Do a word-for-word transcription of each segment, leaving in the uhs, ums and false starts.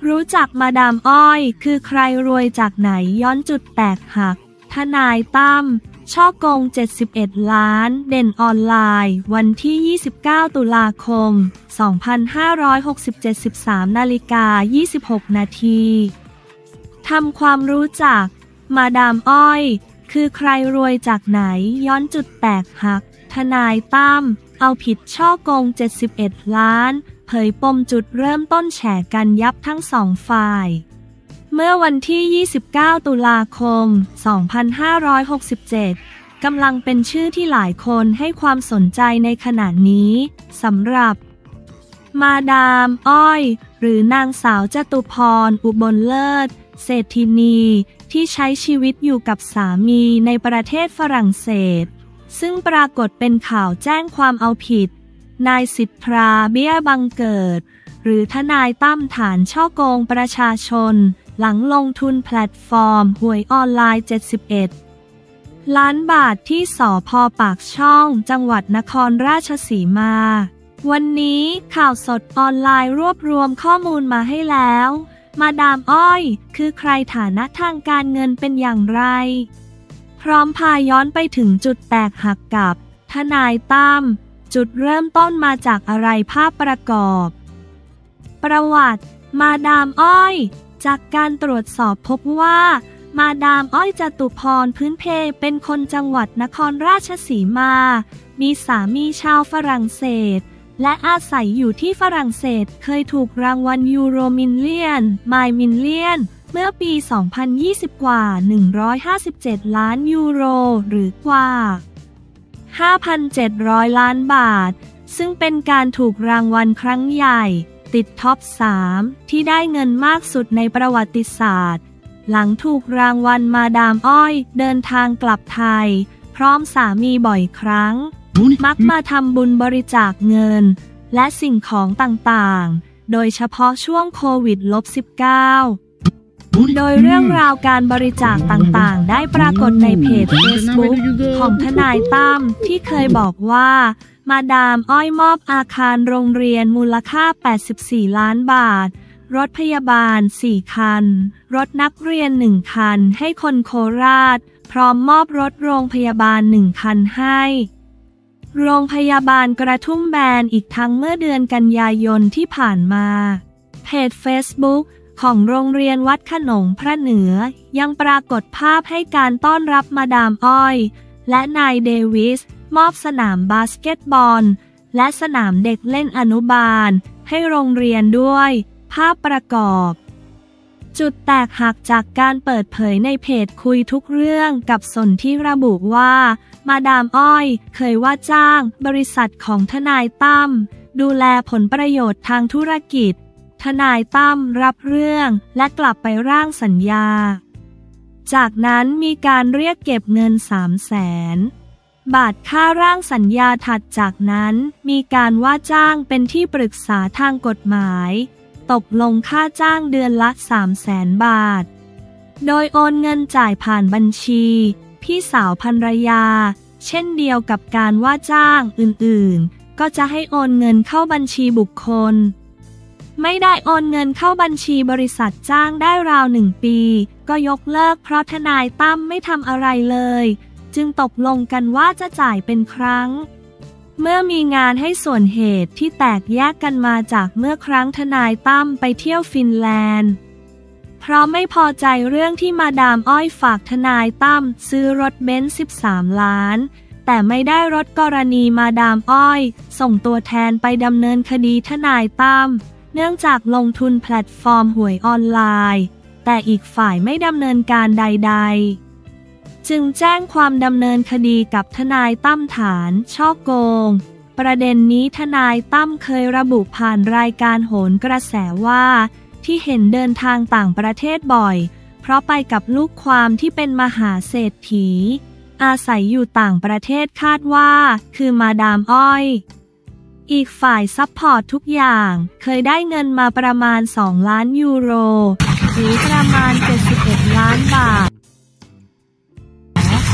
รู้จักมาดามอ้อยคือใครรวยจากไหนย้อนจุดแตกหักทนายตั้มช่อกงเจ็ดสิบเอ็ดล้านเด่นออนไลน์วันที่ยี่สิบเก้าตุลาคมสองพันห้าร้อยหกสิบเจ็ด สิบสามนาฬิกายี่สิบหกนาทีทำความรู้จักมาดามอ้อยคือใครรวยจากไหนย้อนจุดแตกหักทนายตั้มเอาผิดช่อกงเจ็ดสิบเอ็ดล้านเผยปมจุดเริ่มต้นแฉกันยับทั้งสองฝ่ายเมื่อวันที่ยี่สิบเก้าตุลาคมสองพันห้าร้อยหกสิบเจ็ดกำลังเป็นชื่อที่หลายคนให้ความสนใจในขณะนี้สำหรับมาดามอ้อยหรือนางสาวจตุพรอุบลเลิศเศรษฐินีที่ใช้ชีวิตอยู่กับสามีในประเทศฝรั่งเศสซึ่งปรากฏเป็นข่าวแจ้งความเอาผิดนายสิทธาเบี้ยบังเกิดหรือทนายตั้มฐานช่อโกงประชาชนหลังลงทุนแพลตฟอร์มหวยออนไลน์เจ็ดสิบเอ็ดล้านบาทที่สภ.ปากช่องจังหวัดนครราชสีมาวันนี้ข่าวสดออนไลน์รวบรวมข้อมูลมาให้แล้วมาดามอ้อยคือใครฐานะทางการเงินเป็นอย่างไรพร้อมพาย้อนไปถึงจุดแตกหักกับทนายตั้มจุดเริ่มต้นมาจากอะไรภาพประกอบประวัติมาดามอ้อยจากการตรวจสอบพบว่ามาดามอ้อยจตุพรพื้นเพเป็นคนจังหวัดนครราชสีมามีสามีชาวฝรั่งเศสและอาศัยอยู่ที่ฝรั่งเศสเคยถูกรางวัลยูโรมิลเลียนไมล์มิลเลียนเมื่อปี สองพันยี่สิบ กว่า หนึ่งร้อยห้าสิบเจ็ด ล้านยูโรหรือกว่า ห้าพันเจ็ดร้อย ล้านบาทซึ่งเป็นการถูกรางวัลครั้งใหญ่ติดท็อป สาม ที่ได้เงินมากสุดในประวัติศาสตร์หลังถูกรางวัลมาดามอ้อยเดินทางกลับไทยพร้อมสามีบ่อยครั้งมักมาทำบุญบริจาคเงินและสิ่งของต่างๆโดยเฉพาะช่วงโควิด สิบเก้า โดยเรื่องราวการบริจาคต่างๆได้ปรากฏในเพจ Facebook ของทนายตั้มที่เคยบอกว่ามาดามอ้อยมอบอาคารโรงเรียนมูลค่าแปดสิบสี่ล้านบาทรถพยาบาลสี่คันรถนักเรียนหนึ่งคันให้คนโคราชพร้อมมอบรถโรงพยาบาลหนึ่งคันให้โรงพยาบาลกระทุ่มแบนอีกทั้งเมื่อเดือนกันยายนที่ผ่านมาเพจ Facebook ของโรงเรียนวัดขนงพระเหนือยังปรากฏภาพให้การต้อนรับมาดามอ้อยและนายเดวิสมอบสนามบาสเกตบอลและสนามเด็กเล่นอนุบาลให้โรงเรียนด้วยภาพประกอบจุดแตกหักจากการเปิดเผยในเพจคุยทุกเรื่องกับสนที่ระบุว่ามาดามอ้อยเคยว่าจ้างบริษัทของทนายตั้มดูแลผลประโยชน์ทางธุรกิจทนายตั้มรับเรื่องและกลับไปร่างสัญญาจากนั้นมีการเรียกเก็บเงิน สามแสน บาทค่าร่างสัญญาถัดจากนั้นมีการว่าจ้างเป็นที่ปรึกษาทางกฎหมายตกลงค่าจ้างเดือนละ สามแสน บาทโดยโอนเงินจ่ายผ่านบัญชีพี่สาวภรรยาเช่นเดียวกับการว่าจ้างอื่นๆก็จะให้โอนเงินเข้าบัญชีบุคคลไม่ได้โอนเงินเข้าบัญชีบริษัทจ้างได้ราวหนึ่งปีก็ยกเลิกเพราะทนายตั้มไม่ทำอะไรเลยจึงตกลงกันว่าจะจ่ายเป็นครั้งเมื่อมีงานให้ส่วนเหตุที่แตกแยกกันมาจากเมื่อครั้งทนายตั้มไปเที่ยวฟินแลนด์เพราะไม่พอใจเรื่องที่มาดามอ้อยฝากทนายตั้มซื้อรถเบนซ์สิบสามล้านแต่ไม่ได้รถกรณีมาดามอ้อยส่งตัวแทนไปดำเนินคดีทนายตั้มเนื่องจากลงทุนแพลตฟอร์มหวยออนไลน์แต่อีกฝ่ายไม่ดำเนินการใดๆจึงแจ้งความดำเนินคดีกับทนายตั้มฐานช่อโกงประเด็นนี้ทนายตั้มเคยระบุผ่านรายการโหนกระแสว่าที่เห็นเดินทางต่างประเทศบ่อยเพราะไปกับลูกความที่เป็นมหาเศรษฐีอาศัยอยู่ต่างประเทศคาดว่าคือมาดามอ้อยอีกฝ่ายซัพพอร์ตทุกอย่างเคยได้เงินมาประมาณสองล้านยูโรหรือประมาณเจ็ดสิบเอ็ดล้านบาททน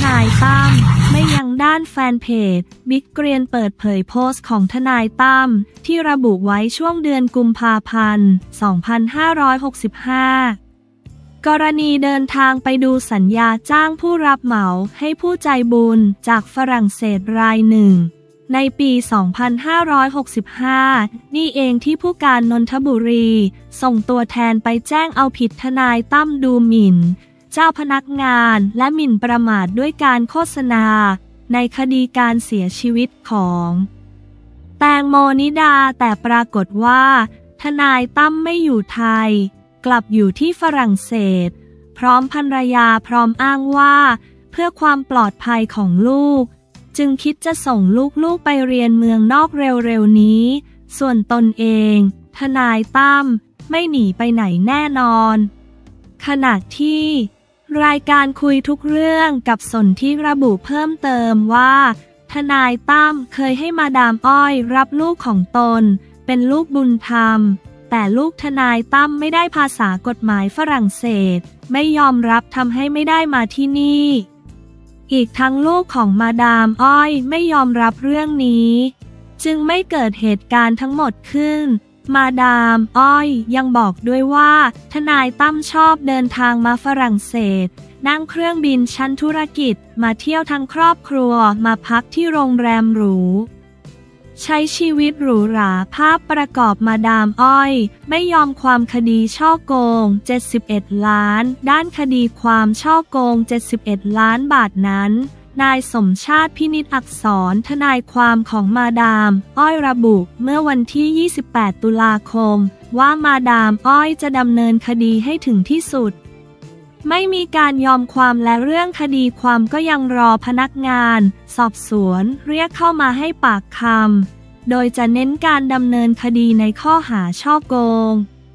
ายตั้มไม่ยังด้านแฟนเพจบิ๊กเกรียนเปิดเผยโพสต์ของทนายตั้มที่ระบุไว้ช่วงเดือนกุมภาพันธ์ สองพันห้าร้อยหกสิบห้ากรณีเดินทางไปดูสัญญาจ้างผู้รับเหมาให้ผู้ใจบุญจากฝรั่งเศสรายหนึ่งในปี สองพันห้าร้อยหกสิบห้า นี่เองที่ผู้การนนทบุรีส่งตัวแทนไปแจ้งเอาผิดทนายตั้มดูหมิ่นเจ้าพนักงานและหมิ่นประมาทด้วยการโฆษณาในคดีการเสียชีวิตของแตงโมนิดาแต่ปรากฏว่าทนายตั้มไม่อยู่ไทยกลับอยู่ที่ฝรั่งเศสพร้อมภรรยาพร้อมอ้างว่าเพื่อความปลอดภัยของลูกจึงคิดจะส่งลูกๆไปเรียนเมืองนอกเร็วๆนี้ส่วนตนเองทนายตั้มไม่หนีไปไหนแน่นอนขณะที่รายการคุยทุกเรื่องกับสนธิระบุเพิ่มเติมว่าทนายตั้มเคยให้มาดามอ้อยรับลูกของตนเป็นลูกบุญธรรมแต่ลูกทนายตั้มไม่ได้ภาษากฎหมายฝรั่งเศสไม่ยอมรับทำให้ไม่ได้มาที่นี่อีกทั้งลูกของมาดามอ้อยไม่ยอมรับเรื่องนี้จึงไม่เกิดเหตุการณ์ทั้งหมดขึ้นมาดามอ้อยยังบอกด้วยว่าทนายตั้มชอบเดินทางมาฝรั่งเศสนั่งเครื่องบินชั้นธุรกิจมาเที่ยวทั้งครอบครัวมาพักที่โรงแรมหรูใช้ชีวิตหรูหราภาพประกอบมาดามอ้อยไม่ยอมความคดีช่อโกงเจ็ดสิบเอ็ดล้านด้านคดีความช่อโกงเจ็ดสิบเอ็ดล้านบาทนั้นนายสมชาติพินิจอักษรทนายความของมาดามอ้อยระบุเมื่อวันที่ยี่สิบแปดตุลาคมว่ามาดามอ้อยจะดำเนินคดีให้ถึงที่สุดไม่มีการยอมความและเรื่องคดีความก็ยังรอพนักงานสอบสวนเรียกเข้ามาให้ปากคำโดยจะเน้นการดำเนินคดีในข้อหาฉ้อโกง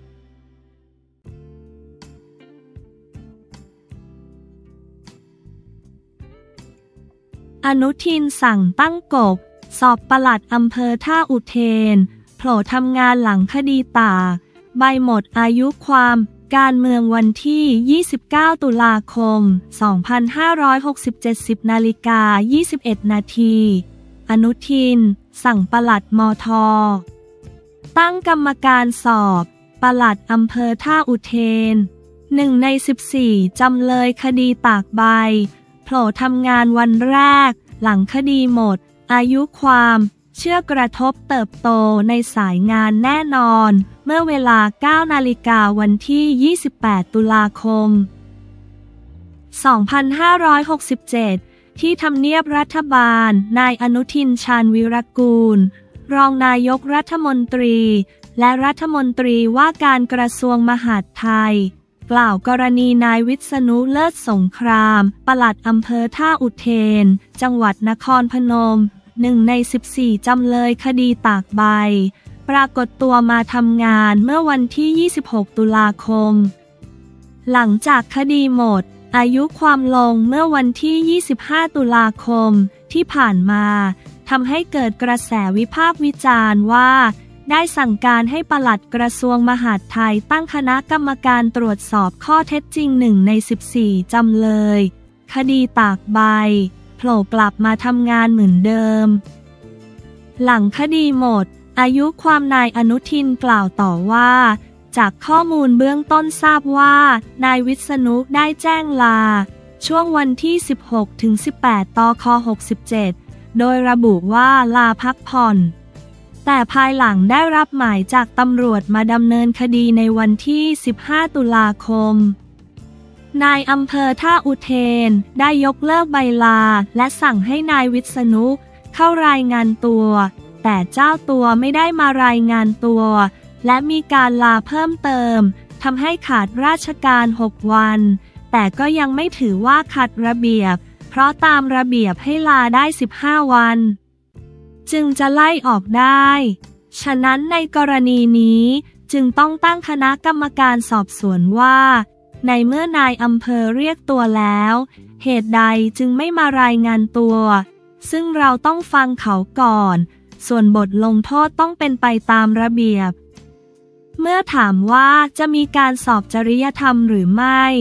อนุทินสั่งตั้งกบสอบปลัดอำเภอท่าอุเทนโผล่ทำงานหลังคดีตากใบหมดอายุความการเมืองวันที่ยี่สิบเก้าตุลาคมสองพันห้าร้อยหกสิบเจ็ด สิบนาฬิกายี่สิบเอ็ดนาทีอนุทินสั่งปลัดมท.ตั้งกรรมการสอบปลัดอำเภอท่าอุเทนหนึ่งในสิบสี่จำเลยคดีตากใบโผล่ทำงานวันแรกหลังคดีหมดอายุความเชื่อกระทบเติบโตในสายงานแน่นอนเมื่อเวลา เก้านาฬิกาวันที่ ยี่สิบแปดตุลาคมสองพันห้าร้อยหกสิบเจ็ดที่ทำเนียบรัฐบาลนายอนุทินชาญวีรกูลรองนายกรัฐมนตรีและรัฐมนตรีว่าการกระทรวงมหาดไทยกล่าวกรณีนายวิษณุเลิศสงครามปลัดอำเภอท่าอุเทนจังหวัดนครพนมหนึ่งในสิบสี่จำเลยคดีตากใบปรากฏตัวมาทำงานเมื่อวันที่ยี่สิบหกตุลาคมหลังจากคดีหมดอายุความลงเมื่อวันที่ยี่สิบห้าตุลาคมที่ผ่านมาทำให้เกิดกระแสวิพากษ์วิจารณ์ว่าได้สั่งการให้ปลัดกระทรวงมหาดไทยตั้งคณะกรรมการตรวจสอบข้อเท็จจริงหนึ่งในสิบสี่จำเลยคดีตากใบโผล่กลับมาทำงานเหมือนเดิมหลังคดีหมดอายุความนายอนุทินกล่าวต่อว่าจากข้อมูลเบื้องต้นทราบว่านายวิษณุได้แจ้งลาช่วงวันที่ สิบหกถึงสิบแปด ตค หกสิบเจ็ดโดยระบุว่าลาพักผ่อนแต่ภายหลังได้รับหมายจากตำรวจมาดำเนินคดีในวันที่ สิบห้า ตุลาคมนายอำเภอท่าอุเทนได้ยกเลิกใบลาและสั่งให้นายวิษณุเข้ารายงานตัวแต่เจ้าตัวไม่ได้มารายงานตัวและมีการลาเพิ่มเติมทำให้ขาดราชการหกวันแต่ก็ยังไม่ถือว่าขัดระเบียบเพราะตามระเบียบให้ลาได้สิบห้าวันจึงจะไล่ออกได้ฉะนั้นในกรณีนี้จึงต้องตั้งคณะกรรมการสอบสวนว่าในเมื่อนายอำเภอเรียกตัวแล้วเหตุใดจึงไม่มารายงานตัวซึ่งเราต้องฟังเขาก่อนส่วนบทลงโทษต้องเป็นไปตามระเบียบเมื่อถามว่าจะมีการสอบจริยธรรมหรือไม่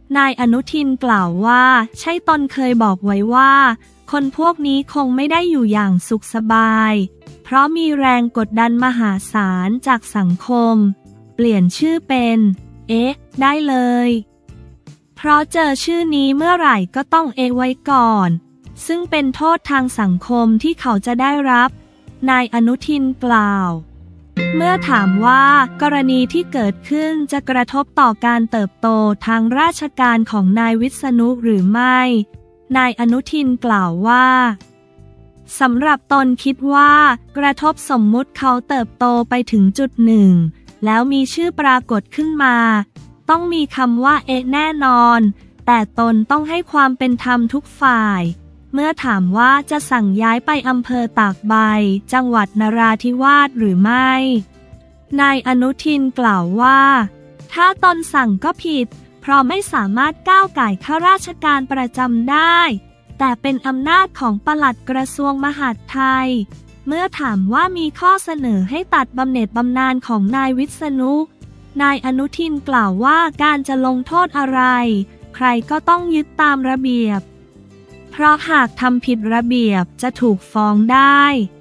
นายอนุทินกล่าวว่าใช่ตนเคยบอกไว้ว่าคนพวกนี้คงไม่ได้อยู่อย่างสุขสบายเพราะมีแรงกดดันมหาศาลจากสังคมเปลี่ยนชื่อเป็นเอ๊ะได้เลยเพราะเจอชื่อนี้เมื่อไหร่ก็ต้องเอะไว้ก่อนซึ่งเป็นโทษทางสังคมที่เขาจะได้รับนายอนุทินกล่าวเมื่อถามว่ากรณีที่เกิดขึ้นจะกระทบต่อการเติบโตทางราชการของนายวิษณุหรือไม่นายอนุทินกล่าวว่าสำหรับตนคิดว่ากระทบสมมุติเขาเติบโตไปถึงจุดหนึ่งแล้วมีชื่อปรากฏขึ้นมาต้องมีคำว่าเอ๊ะแน่นอนแต่ตนต้องให้ความเป็นธรรมทุกฝ่ายเมื่อถามว่าจะสั่งย้ายไปอำเภอตากใบจังหวัดนราธิวาสหรือไม่นายอนุทินกล่าวว่าถ้าตนสั่งก็ผิดเพราะไม่สามารถก้าวก่ายข้าราชการประจำได้แต่เป็นอำนาจของปลัดกระทรวงมหาดไทยเมื่อถามว่ามีข้อเสนอให้ตัดบำเหน็จบำนาญของนายวิษณุนายอนุทินกล่าวว่าการจะลงโทษอะไรใครก็ต้องยึดตามระเบียบเพราะหากทำผิดระเบียบจะถูกฟ้องได้